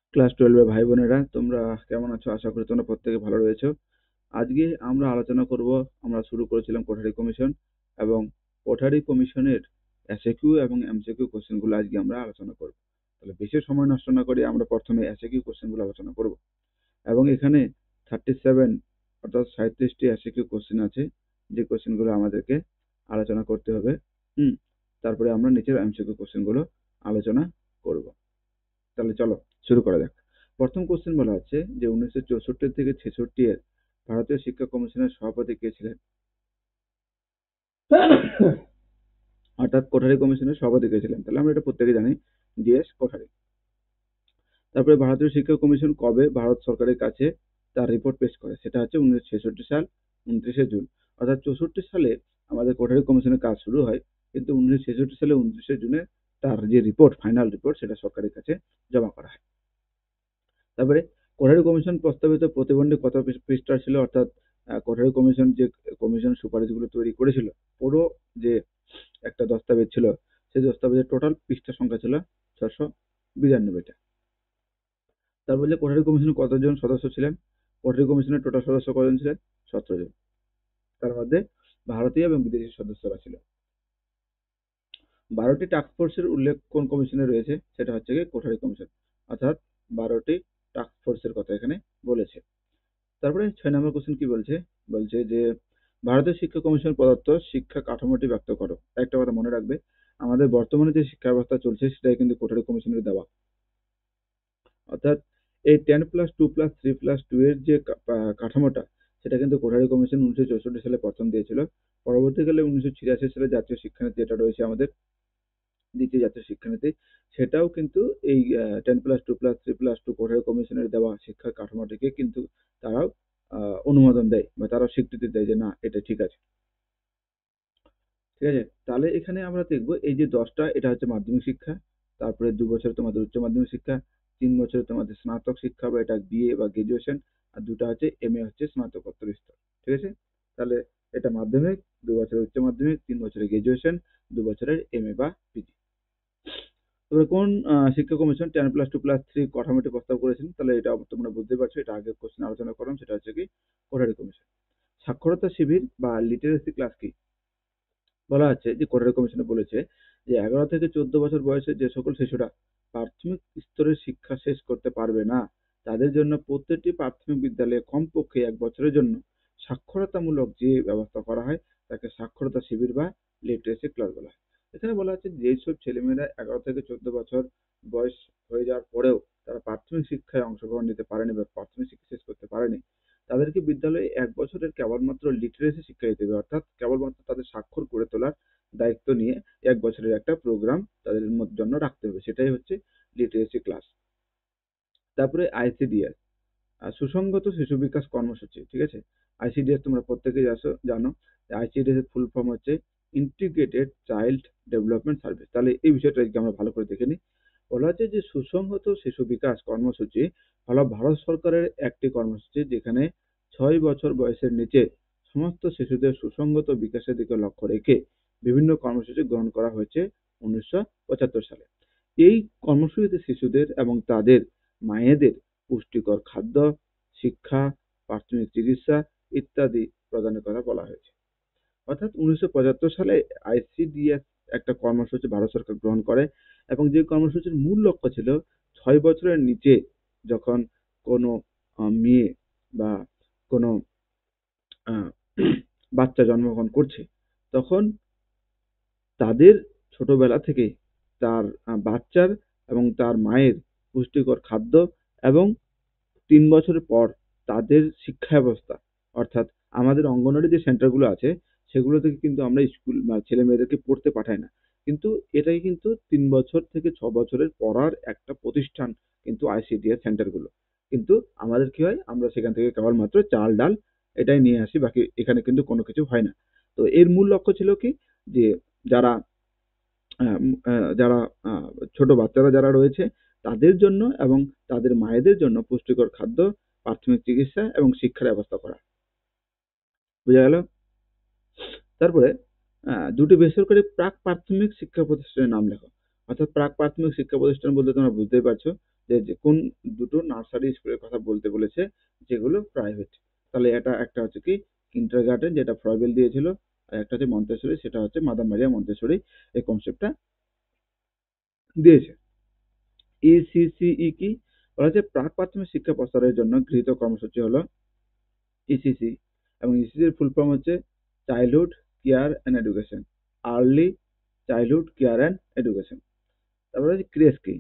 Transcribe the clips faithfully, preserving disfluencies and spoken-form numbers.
Class twelve এর ভাই বোনেরা, তোমরা কেমন আছো? আশা করি তোমরা প্রত্যেকে ভালো রয়েছো। আজকে আমরা আলোচনা করব, আমরা শুরু করেছিলাম কোঠারি কমিশন, এবং কোঠারি কমিশনের এসএকিউ এবং এমসিকিউ কোশ্চেন গুলো আজকে আমরা আলোচনা করব। তাহলে বেশি সময় নষ্ট না করে আমরা প্রথমে এসএকিউ কোশ্চেন গুলো আলোচনা করব, এবং এখানে থার্টি সেভেন অর্থাৎ সাঁত্রিশটি এসএকিউ কোশ্চেন আছে, যে কোশ্চেন গুলো আমাদেরকে আলোচনা করতে হবে। হুম তারপরে আমরা নিচের এমসিকিউ কোশ্চেন গুলো আলোচনা করব। তাহলে চলো শুরু করা যাক। প্রথম কোশ্চেন বলা হচ্ছে যে উনিশশো চৌষট্টি থেকে ছেষট্টি এর ভারতীয় শিক্ষা কমিশনের সভাপতি কে ছিলেন? অর্থাৎ কোঠারি কমিশনের সভাপতি কে ছিলেন? তাহলে আমরা এটা প্রত্যেকে জানি, ডিএস কোঠারি। তারপরে ভারতীয় শিক্ষা কমিশন কবে ভারত সরকারের কাছে তার রিপোর্ট পেশ করে? সেটা হচ্ছে উনিশশো ছেষট্টি সাল উনত্রিশে জুন। অর্থাৎ চৌষট্টি সালে আমাদের কোঠারি কমিশনের কাজ শুরু হয়, কিন্তু উনিশশো ছেষট্টি সালে উনত্রিশে জুনে তার যে রিপোর্ট, ফাইনাল রিপোর্ট, সেটা সরকারের কাছে জমা করা হয়। তারপরে কোঠারি কমিশন প্রস্তাবিত প্রতিবন্ধী কত পৃষ্ঠার ছিল? অর্থাৎ আহ, কোঠারি কমিশন যে কমিশন সুপারিশগুলো তৈরি করেছিল, পুরো যে একটা দস্তাবেজ ছিল, সেই দস্তাবেজের টোটাল পৃষ্ঠা সংখ্যা ছিল ছশো বিরানব্বইটা। তারপর যে কোঠারি কমিশনে কতজন সদস্য ছিলেন? কোঠারি কমিশনের টোটাল সদস্য কতজন ছিলেন? সতেরো জন। তার মধ্যে ভারতীয় এবং বিদেশি সদস্যরা ছিল। বারোটি টাস্ক ফোর্সের উল্লেখ কোন কমিশনে রয়েছে? সেটা হচ্ছে কি কোঠারি কমিশন। অর্থাৎ বারোটি টাস্ক ফোর্সের কথা এখানে বলেছে। তারপরে ছয় নম্বর কোশ্চেন কি বলছে? বলছে যে ভারতের শিক্ষা কমিশন প্রদত্ত শিক্ষা কাঠামোটি ব্যক্ত করো। একটা কথা মনে রাখবে, আমাদের বর্তমানে যে শিক্ষা ব্যবস্থা চলছে সেটাই কিন্তু কোঠারি কমিশনের দেওয়া। অর্থাৎ এই ten plus two plus three plus two এর যে কাঠামোটা, সেটা কিন্তু কোঠারি কমিশন উনিশশো চৌষট্টি সালে প্রথম দিয়েছিল। পরবর্তীকালে উনিশশো ছিয়াশি সালে জাতীয় শিক্ষানীতি, যেটা রয়েছে আমাদের দ্বিতীয় জাতীয় শিক্ষানীতি, সেটাও কিন্তু এই ten plus two plus three plus two Kothari কমিশনের দেওয়া শিক্ষা কাঠামোটিকে কিন্তু তারাও আহ, অনুমোদন দেয়, বা তারাও স্বীকৃতি দেয় যে না, এটা ঠিক আছে। ঠিক আছে, তাহলে এখানে আমরা দেখবো এই যে দশটা, এটা হচ্ছে মাধ্যমিক শিক্ষা। তারপরে দু বছর তোমাদের উচ্চ মাধ্যমিক শিক্ষা, তিন বছর তোমাদের স্নাতক শিক্ষা বা এটা বিএ বা গ্রাজুয়েশন, আর দুটা হচ্ছে এমএ, হচ্ছে স্নাতকোত্তর স্তর। ঠিক আছে, তাহলে এটা মাধ্যমিক, দু বছরের উচ্চ মাধ্যমিক, তিন বছরের গ্রাজুয়েশন, দু বছরের এমএ বা পিজি। তবে কোন আহ, শিক্ষা commission ten plus two plus three কাঠামোটি প্রস্তাব করেছেন? তাহলে এটা তোমরা বুঝতে পারছো, এটা আগের কোশ্চেন আলোচনা করলাম, সেটা হচ্ছে কি কোঠারি কমিশন। সাক্ষরতা শিবির বা লিটারেসি ক্লাস কি? বলা হচ্ছে যে কোটারি কমিশনে বলেছে যে এগারো থেকে চোদ্দ বছর বয়সে যে সকল শিশুরা প্রাথমিক স্তরের শিক্ষা শেষ করতে পারবে না, তাদের জন্য প্রত্যেকটি প্রাথমিক বিদ্যালয়ে কমপক্ষে এক বছরের জন্য সাক্ষরতামূলক যে ব্যবস্থা করা হয়, তাকে সাক্ষরতা শিবির বা লিটারেসি ক্লাস বলা হয়। এখানে বলা হচ্ছে যেসব ছেলেমেয়েরা এগারো থেকে চোদ্দ বছর বয়স হয়ে যাওয়ার পরেও তারা প্রাথমিক শিক্ষায় অংশগ্রহণ নিতে পারেনি বা প্রাথমিক শিক্ষা শেষ করতে পারেনি, তাদেরকে বিদ্যালয়ে এক বছরের কেবলমাত্র লিটারেসি শিক্ষা দিতে হবে। অর্থাৎ কেবলমাত্র তাদের স্বাক্ষর করে তোলার দায়িত্ব নিয়ে এক বছরের একটা প্রোগ্রাম তাদের মধ্যে জন্য রাখতে হবে, সেটাই হচ্ছে লিটারেসি ক্লাস। তারপরে আইসিডিএস, সুসংগত শিশু বিকাশ কর্মসূচি। ঠিক আছে, আইসিডিএস তোমরা প্রত্যেকেই জাসো- জানো। আইসিডিএস এর ফুল ফর্ম হচ্ছে ইন্টিগ্রেটেড চাইল্ড ডেভেলপমেন্ট সার্ভিস। তাহলে এই বিষয়টা আজকে আমরা ভালো করে দেখে নিই। বলা হচ্ছে যে সুসংহত শিশু বিকাশ কর্মসূচি হলো ভারত সরকারের একটি কর্মসূচি, যেখানে ছয় বছর বয়সের নিচে সমস্ত শিশুদের সুসংগত বিকাশের দিকে লক্ষ্য রেখে বিভিন্ন কর্মসূচি গ্রহণ করা হয়েছে উনিশশো পঁচাত্তর সালে। এই কর্মসূচিতে শিশুদের এবং তাদের মায়েদের পুষ্টিকর খাদ্য, শিক্ষা, প্রাথমিক চিকিৎসা ইত্যাদি প্রদানের কথা বলা হয়েছে। অর্থাৎ উনিশশো পঁচাত্তর সালে আইসিডিএস একটা কর্মসূচি ভারত সরকার গ্রহণ করে, এবং যে কর্মসূচির মূল লক্ষ্য ছিল ছয় বছরের নিচে যখন কোনো আহ, মেয়ে বা কোনো আহ, বাচ্চা জন্মগ্রহণ করছে, তখন তাদের ছোটবেলা থেকে তার আহ, বাচ্চার এবং তার মায়ের পুষ্টিকর খাদ্য, এবং তিন বছরের পর তাদের শিক্ষা ব্যবস্থা, অর্থাৎ আমাদের অঙ্গনওয়াড়ি যে সেন্টারগুলো আছে, সেগুলো থেকে কিন্তু আমরা স্কুল ছেলে মেয়েদেরকে পড়তে পাঠাই না, কিন্তু এটাই কিন্তু তিন বছর থেকে ছ বছরের পড়ার একটা প্রতিষ্ঠান কিন্তু আইসিডিএস সেন্টারগুলো। কিন্তু আমাদের কি হয়, আমরা সেখান থেকে কেবলমাত্র চাল ডাল এটাই নিয়ে আসি, বাকি এখানে কিন্তু কোনো কিছু হয় না। তো এর মূল লক্ষ্য ছিল কি, যে যারা আহ, উম, আহ, যারা আহ, ছোট বাচ্চারা যারা রয়েছে তাদের জন্য এবং তাদের মায়েদের জন্য পুষ্টিকর খাদ্য, প্রাথমিক চিকিৎসা এবং শিক্ষার ব্যবস্থা করা। বোঝা গেল? তারপরে আহ, দুটি বেসরকারি প্রাক প্রাথমিক শিক্ষা প্রতিষ্ঠানের নাম লেখো। অর্থাৎ প্রাক প্রাথমিক শিক্ষা প্রতিষ্ঠান বলতে তোমরা বুঝতেই পারছো যে যে কোন দুটো নার্সারি স্কুলের কথা বলতে বলেছে, যেগুলো প্রাইভেট। তাহলে এটা একটা হচ্ছে কি কিন্ডার গার্ডেন, যেটা ফ্রয়েবেল দিয়েছিল, আর একটা হচ্ছে মন্তেসরি, সেটা হচ্ছে মাদার মারিয়া মন্তেসরি এই কনসেপ্টটা দিয়েছে। ইসিসিই কি বলা হচ্ছে, প্রাক প্রাথমিক শিক্ষা প্রসারের জন্য গৃহীত কর্মসূচি হলো ইসিসি, এবং ইসিসির ফুল ফর্ম হচ্ছে childhood care and education, early childhood care and education. তারপরে হচ্ছে ক্রেস কি,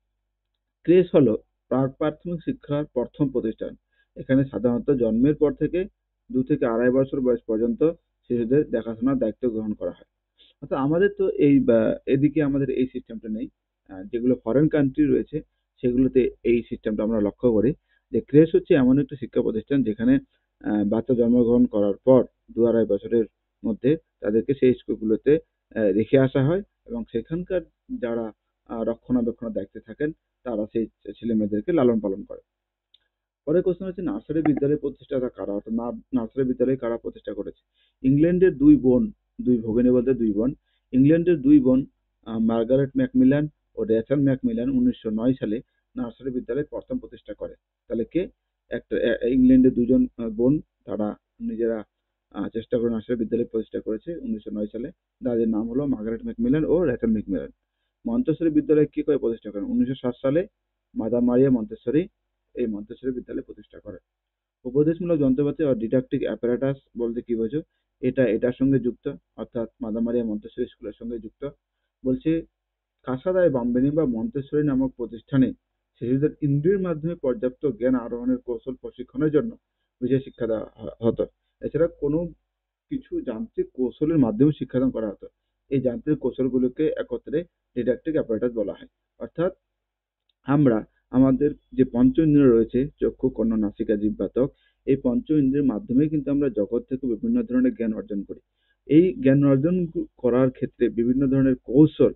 ক্রেস হলো প্রাক প্রাথমিক শিক্ষার প্রথম প্রতিষ্ঠান। এখানে সাধারণত জন্মের পর থেকে দু থেকে আড়াই বছর বয়স পর্যন্ত শিশুদের দেখাশোনার দায়িত্ব গ্রহণ করা হয়। অর্থাৎ আমাদের তো এই বা, এদিকে আমাদের এই সিস্টেমটা নেই। আহ, যেগুলো ফরেন কান্ট্রি রয়েছে সেগুলোতে এই সিস্টেমটা আমরা লক্ষ্য করি, যে ক্রেশ হচ্ছে এমন একটা শিক্ষা প্রতিষ্ঠান যেখানে আহ, বাচ্চা জন্মগ্রহণ করার পর দু আড়াই বছরের মধ্যে তাদেরকে সেই স্কুলগুলোতে আহ, রেখে আসা হয়, এবং সেখানকার যারা আহ, রক্ষণাবেক্ষণের দায়িত্বে থাকেন তারা সেই ছেলে মেয়েদেরকে লালন পালন করে। পরের কোশ্চেন হচ্ছে নার্সারি বিদ্যালয় প্রতিষ্ঠাতা কারা, অর্থাৎ না- নার্সারি বিদ্যালয় কারা প্রতিষ্ঠা করেছে। ইংল্যান্ডের দুই বোন, দুই ভগিনী বলতে দুই বোন, ইংল্যান্ডের দুই বোন আহ, মার্গারেট ম্যাকমিলান ও রেচেল ম্যাকমিলান উনিশশো নয় সালে নার্সারি বিদ্যালয় প্রথম প্রতিষ্ঠা করে। তাহলে কে, একটা এ- ইংল্যান্ডের দুজন আহ, বোন, তারা নিজেরা আহ, চেষ্টা করে নার্সারি বিদ্যালয় প্রতিষ্ঠা করেছে উনিশশো নয় সালে। তাদের নাম হলো মার্গারেট ম্যাকমিলান ও রেচেল ম্যাকমিলান। মন্তেসরি বিদ্যালয় কি করে প্রতিষ্ঠা করেন, উনিশশো সাত সালে মাদার মারিয়া মন্তেসরি এই মন্তেসরি বিদ্যালয় প্রতিষ্ঠা করেন। উপদেশমূলক যন্ত্রপাতি ও ডিডাক্টিক অ্যাপারেটাস বলতে কি বোঝো, এটা এটার সঙ্গে যুক্ত, অর্থাৎ মাদার মারিয়া মন্তেসরি স্কুলের সঙ্গে যুক্ত। বলছে কাসাদায় বাম্বেনি বা মন্তেসরি নামক প্রতিষ্ঠানে শিশুদের ইন্দ্রিয়ের মাধ্যমে পর্যাপ্ত জ্ঞান আহরণের কৌশল প্রশিক্ষণের জন্য বিশেষ শিক্ষা দেওয়া হ- হতো। এছাড়া কোনো কিছু যান্ত্রিক কৌশলের মাধ্যমে শিক্ষাদান করা হতো। এই যান্ত্রিক কৌশলগুলোকে একত্রে ডিডাক্টিক অ্যাপারেটাস বলা হয়। অর্থাৎ আমরা আমাদের যে পঞ্চ ইন্দ্রিয় রয়েছে, চক্ষু কর্ণ নাসিকা জিহ্বা ত্বক, এই পঞ্চ ইন্দ্রিয়ের মাধ্যমে কিন্তু আমরা জগৎ থেকে বিভিন্ন ধরনের জ্ঞান অর্জন করি। এই জ্ঞান অর্জন কু- করার ক্ষেত্রে বিভিন্ন ধরনের কৌশল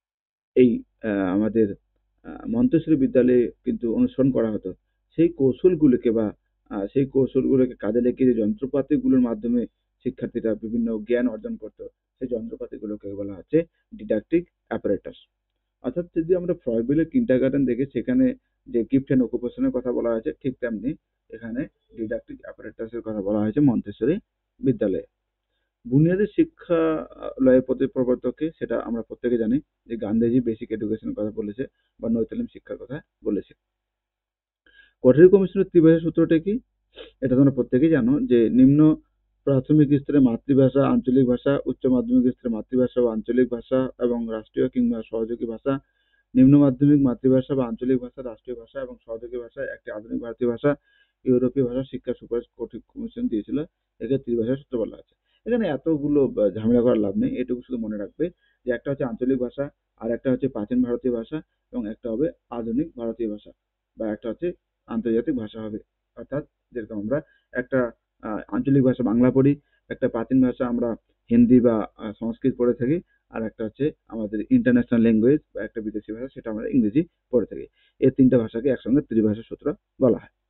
এই আহ, আমাদের আহ, মন্তেশ্বরী বিদ্যালয়ে কিন্তু অনুসরণ করা হতো। সেই কৌশলগুলোকে বা আহ, সেই কৌশলগুলোকে কাজে লেগে যে যন্ত্রপাতিগুলোর মাধ্যমে শিক্ষার্থীরা বিভিন্ন জ্ঞান অর্জন করতো, সেই যন্ত্রপাতিগুলোকে বলা হচ্ছে ডিডাক্টিক অ্যাপারেটাস। অর্থাৎ যদি আমরা ফ্রয়বেলের কিন্ডারগার্টেন দেখি, সেখানে যে গিফট অ্যান্ড অকুপেশনের কথা বলা হয়েছে, ঠিক তেমনি এখানে ডিডাক্টিক অ্যাপারেটাসের কথা বলা হয়েছে মন্তেশ্বরী বিদ্যালয়ে। বুনিয়াদী শিক্ষালয়ের প্রতি প্রবর্তকে সেটা আমরা প্রত্যেকে জানি, যে গান্ধীজি বেসিক এডুকেশনের কথা বলেছে বা নৈতিক শিক্ষার কথা বলেছে। কোঠারি কমিশনের ত্রিভাষা সূত্রটা কি, এটা তোমরা প্রত্যেকেই জানো, যে নিম্ন প্রাথমিক স্তরে মাতৃভাষা, আঞ্চলিক ভাষা, উচ্চ মাধ্যমিক স্তরে মাতৃভাষা বা আঞ্চলিক ভাষা এবং রাষ্ট্রীয় কিংবা সহযোগী ভাষা, নিম্ন মাধ্যমিক মাতৃভাষা বা আঞ্চলিক ভাষা, রাষ্ট্রীয় ভাষা এবং সহযোগী ভাষা, একটি আধুনিক ভারতীয় ভাষা, ইউরোপীয় ভাষা শিক্ষা সুপারিশ কঠিন কমিশন দিয়েছিল। একে ত্রিভাষা সূত্র বলা আছে। এখানে এতগুলো আহ, ঝামেলা করার লাভ নেই, এটুকু শুধু মনে রাখবে যে একটা হচ্ছে আঞ্চলিক ভাষা, আর একটা হচ্ছে প্রাচীন ভারতীয় ভাষা, এবং একটা হবে আধুনিক ভারতীয় ভাষা, বা একটা হচ্ছে আন্তর্জাতিক ভাষা হবে। অর্থাৎ যেরকম আমরা একটা আহ, আঞ্চলিক ভাষা বাংলা পড়ি, একটা প্রাচীন ভাষা আমরা হিন্দি বা আহ, সংস্কৃত পড়ে থাকি, আর একটা হচ্ছে আমাদের ইন্টারন্যাশনাল ল্যাঙ্গুয়েজ বা একটা বিদেশি ভাষা, সেটা আমরা ইংরেজি পড়ে থাকি। এই তিনটা ভাষাকে একসঙ্গে ত্রিভাষা সূত্র বলা হয়।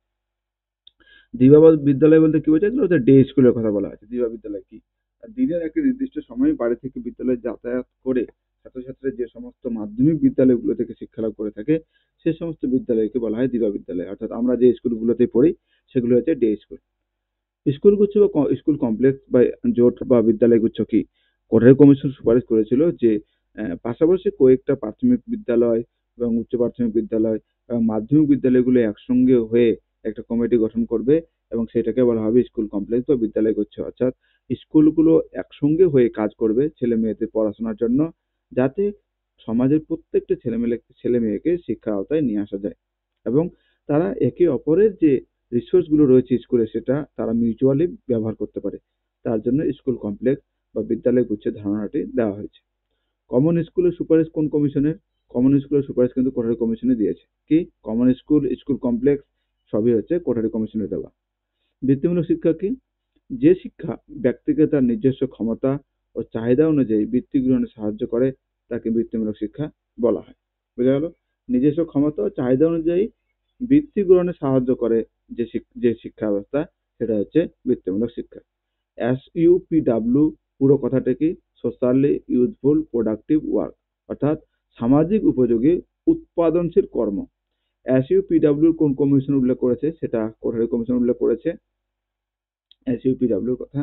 দিবা বিদ্যালয় বলতে কি বোঝায়, এগুলো হচ্ছে ডে স্কুলের কথা বলা আছে। দিবা বিদ্যালয় কি, আর দিনের একটি নির্দিষ্ট সময় বাড়ি থেকে বিদ্যালয়ে যাতায়াত করে ছাত্রছাত্রীরা যে সমস্ত মাধ্যমিক বিদ্যালয়গুলো থেকে শিক্ষা লাভ করে থাকে, সে সমস্ত বিদ্যালয়কে বলা হয় দিবা বিদ্যালয়। অর্থাৎ আমরা যে স্কুলগুলোতে পড়ি সেগুলো হচ্ছে ডে স্কুল। স্কুলগুচ্ছ বা ক- স্কুল কমপ্লেক্স বা জোট বা বিদ্যালয়গুচ্ছ কি, কোঠারি কমিশন সুপারিশ করেছিল যে আহ, পাশাপাশি কয়েকটা প্রাথমিক বিদ্যালয় এবং উচ্চ প্রাথমিক বিদ্যালয় এবং মাধ্যমিক বিদ্যালয়গুলো একসঙ্গে হয়ে একটা কমিটি গঠন করবে, এবং সেটাকে বলা হবে স্কুল কমপ্লেক্স বা বিদ্যালয় গুচ্ছ। অর্থাৎ স্কুলগুলো একসঙ্গে হয়ে কাজ করবে ছেলে মেয়েদের পড়াশোনার জন্য, যাতে সমাজের প্রত্যেকটা ছেলে মেয়ে ছেলে মেয়েকে শিক্ষা আওতায় নিয়ে আসা যায়, এবং তারা একে অপরের যে রিসোর্স গুলো রয়েছে স্কুলে সেটা তারা মিউচুয়ালি ব্যবহার করতে পারে। তার জন্য স্কুল কমপ্লেক্স বা বিদ্যালয় গুচ্ছের ধারণাটি দেওয়া হয়েছে। কমন স্কুলের সুপারিশ কোন কমিশনের, কমন স্কুলের সুপারিশ কিন্তু কোঠারি কমিশনে দিয়েছে। কি, কমন স্কুল, স্কুল কমপ্লেক্স সবই হচ্ছে কোঠারি কমিশনে দেওয়া। বৃত্তিমূলক শিক্ষা কি, যে শিক্ষা ব্যক্তিকে তার নিজস্ব ক্ষমতা ও চাহিদা অনুযায়ী বৃত্তি গ্রহণে সাহায্য করে তাকে বৃত্তিমূলক শিক্ষা বলা হয়। বুঝা গেল, নিজস্ব ক্ষমতা ও চাহিদা অনুযায়ী বৃত্তি গ্রহণে সাহায্য করে যে শিক- যে শিক্ষা ব্যবস্থা, সেটা হচ্ছে বৃত্তিমূলক শিক্ষা। এস ইউ পি ডাব্লিউ পুরো কথাটা কি, সোশ্যালি ইউজফুল প্রোডাক্টিভ ওয়ার্ক। অর্থাৎ সামাজিক উপযোগী উৎপাদনশীল কর্ম। এসইউপিডব্লিউ কোন কমিশন উল্লেখ করেছে, সেটা কোঠারি কমিশন উল্লেখ করেছে এসইউপিডব্লিউর কথা।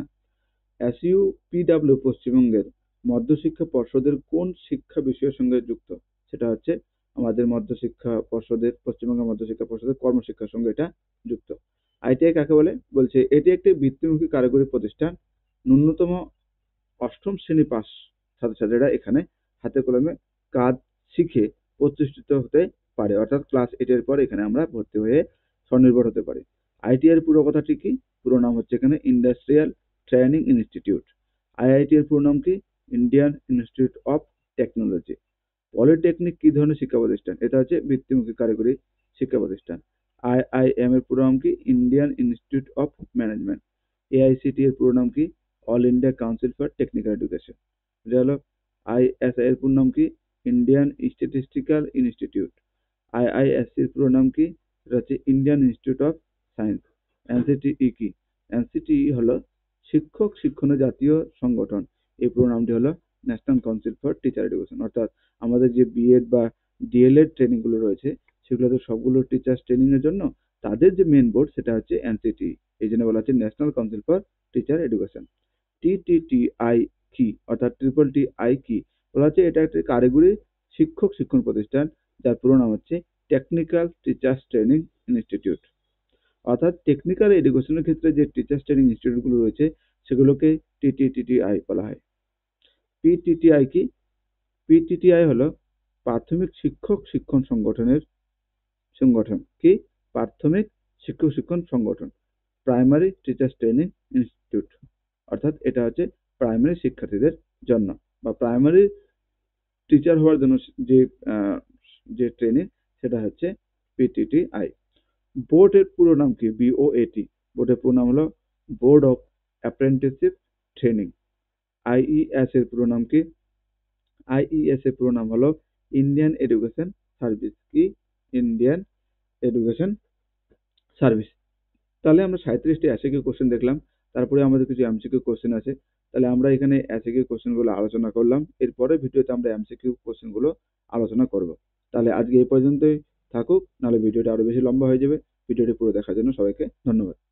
এসইউপিডব্লিউ পশ্চিমবঙ্গের মধ্যশিক্ষা পর্ষদের কোন শিক্ষা বিষয়ের সঙ্গে যুক্ত, সেটা হচ্ছে আমাদের মধ্যশিক্ষা পর্ষদের, পশ্চিমবঙ্গের মধ্যশিক্ষা পর্ষদের কর্মশিক্ষার সঙ্গে এটা যুক্ত। আইটিআই কাকে বলে, বলছে এটি একটি বৃত্তিমুখী কারিগরি প্রতিষ্ঠান। ন্যূনতম অষ্টম শ্রেণী পাস ছাত্রছাত্রীরা এখানে হাতে কলমে কাজ শিখে প্রতিষ্ঠিত হতে পারে, অর্থাৎ ক্লাস এইট এর পর এখানে আমরা ভর্তি হয়ে স্বনির্ভর হতে পারি। আইটিআই এর পুরো কথাটি কি, পুরো নাম হচ্ছে এখানে ইন্ডাস্ট্রিয়াল ট্রেনিং ইনস্টিটিউট। আইআইটি এর পুরো নাম কি, Indian institute of Technology. Polytechnic কি ধরনের শিক্ষা প্রতিষ্ঠান, এটা হচ্ছে বৃত্তিমুখী কারিগরি শিক্ষা প্রতিষ্ঠান। আইআইএম এর পুরো নাম কি, Indian institute of Management. AICT এর পুরো নাম কি, All India Council for Technical Education. এটা হলো আইএসআই এর পুরো নাম কি, ইন্ডিয়ান স্ট্যাটিস্টিক্যাল ইনস্টিটিউট। আইআইএসসি এর পুরো নাম কি, এটা হচ্ছে Indian institute of science. NCTE কি, এনসিটিই হলো শিক্ষক শিক্ষণ জাতীয় সংগঠন, এই পুরো নামটি হলো national council for teacher education. অর্থাৎ আমাদের যে বিএড বা ডিএলএড ট্রেনিং গুলো রয়েছে সেগুলোতে সবগুলো টিচার্স ট্রেনিং এর জন্য তাদের যে মেন বোর্ড সেটা হচ্ছে এনসিটিই, এই জন্য বলা হচ্ছে national council for teacher education. TTTI কি, অর্থাৎ ট্রিপল টি আই কি, বলা হচ্ছে এটা একটি কারিগরি শিক্ষক শিক্ষণ প্রতিষ্ঠান যার পুরো নাম হচ্ছে টেকনিক্যাল টিচার্স ট্রেনিং ইনস্টিটিউট। অর্থাৎ টেকনিক্যাল এডুকেশনের ক্ষেত্রে যে টিচার্স ট্রেনিং ইনস্টিটিউট গুলো রয়েছে সেগুলোকে টিটিটিআই বলা হয়। পিটিটিআই কি, পিটিটিআই হলো প্রাথমিক শিক্ষক শিক্ষণ সংগঠনের সংগঠন কি, প্রাথমিক শিক্ষক শিক্ষণ সংগঠন, প্রাইমারি টিচার্স ট্রেনিং ইনস্টিটিউট। অর্থাৎ এটা হচ্ছে প্রাইমারি শিক্ষার্থীদের জন্য বা প্রাইমারি টিচার হওয়ার জন্য যে যে ট্রেনিং সেটা হচ্ছে পিটিটিআই। বোর্ডের পুরো নাম কি, বিওএটি, বোর্ডের পুরো নাম হলো board of apprenticeship training. IES এর পুরো নাম কি, আইইএস এর পুরো নাম হলো ইন্ডিয়ান এডুকেশন সার্ভিস কি, ইন্ডিয়ান এডুকেশন সার্ভিস। তাহলে আমরা সাঁইত্রিশটি এসএকিউ কোশ্চেন দেখলাম, তারপরে আমাদের কিছু এমসিকিউ কোশ্চেন আছে। তাহলে আমরা এখানে এসএকিউ কোশ্চেন গুলো আলোচনা করলাম, এরপরে ভিডিওতে আমরা এমসিকিউ কোশ্চেন গুলো আলোচনা করব। তাহলে আজকে এই পর্যন্তই থাকুক, নাহলে ভিডিওটা আরো বেশি লম্বা হয়ে যাবে। ভিডিওটি পুরো দেখার জন্য সবাইকে ধন্যবাদ।